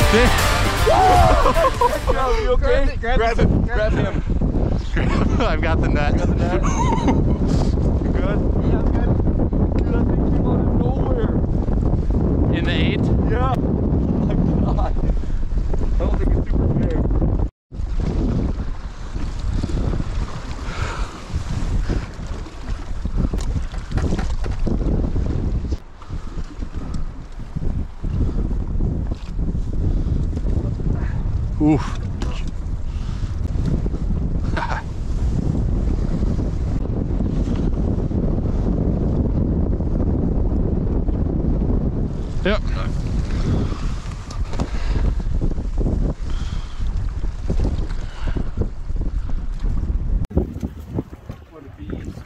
You okay? Grab him. I've got the net. You good? Yeah, I'm good. Dude, that thing came out of nowhere. In the 8? Yeah. Oh my god. I don't think it's super big. Oof. Yep. What a beast.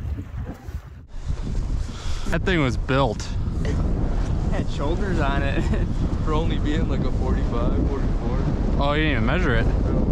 That thing was built. Had shoulders on it for only being like a 45, 44. Oh, you didn't even measure it. No.